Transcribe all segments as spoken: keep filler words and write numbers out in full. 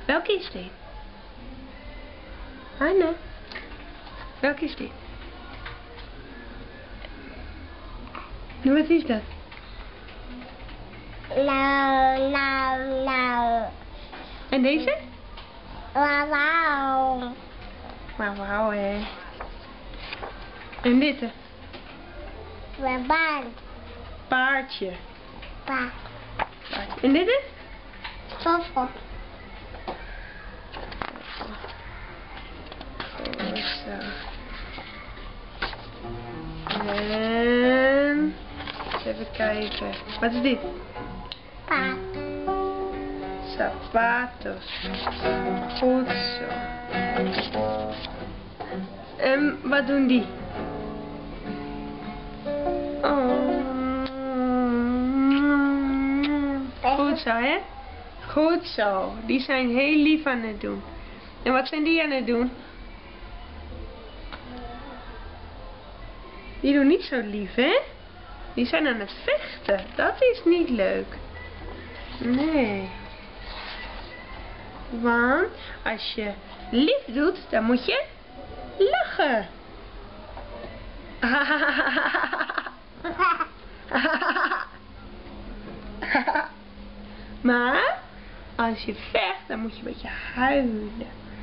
Welke is dit? Anne. Welke is dit? Wat is dat? Nou, nou, nou. En deze? Wauw, wauw. Maar wauw hè. En dit? Baan. Paardje. Pa. Paardje. En dit is? Stoffel. Oh, zo. En even kijken. Wat is dit? Pa. Zapatos. Goed zo. En wat doen die? Oh. Goed zo, hè? Goed zo. Die zijn heel lief aan het doen. En wat zijn die aan het doen? Die doen niet zo lief, hè? Die zijn aan het vechten. Dat is niet leuk. Nee. Want als je lief doet, dan moet je lachen. Maar als je vecht, dan moet je een beetje huilen.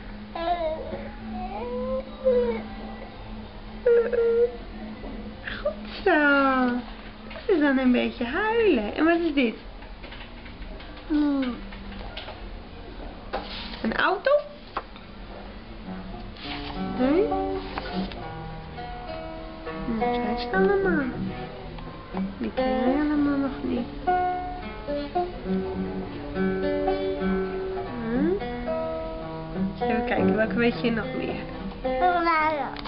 Goed zo. Dat is dan een beetje huilen. En wat is dit? Een auto? Nee? Dat zijn ze allemaal. Die ken jij allemaal nog niet. Hm? Even kijken, welke weet je nog meer?